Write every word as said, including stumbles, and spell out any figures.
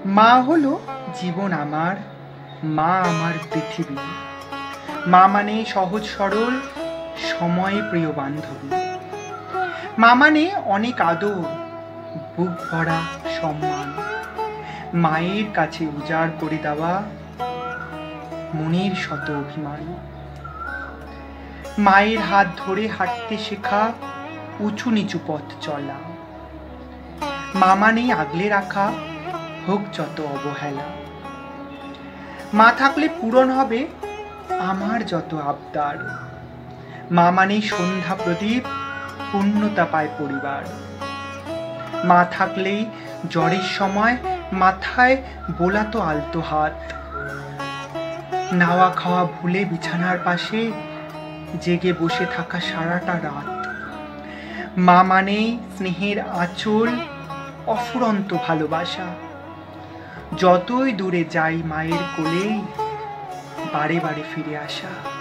মা হলো জীবন আমার, মা আমার পৃথিবী। মা মানে সহজ সরল সময় প্রিয় বান্ধবী। মা মানে অনেক আদর, বুক ভরা সম্মান। মায়ের কাছে উজাড় করে দেওয়া মনের শত অভিমান। মায়ের হাত ধরে হাঁটতে শেখা, উঁচু নিচু পথ চলা। মা মানে আগলে রাখা, হোক যত অবহেলা। মা থাকলে পূরণ হবে আমার যত আবদার। মা মানে সন্ধ্যা প্রদীপ, পূর্ণতা পায় পরিবার। মা থাকলেই জ্বরের সময় মাথায় বোলাতো আলতো হাত। নাওয়া খাওয়া ভুলে বিছানার পাশে জেগে বসে থাকা সারাটা রাত। মা মানে স্নেহের আঁচল, অফুরন্ত ভালোবাসা। যতই দূরে যাই মায়ের কোলেই বারে বারে ফিরে আসা।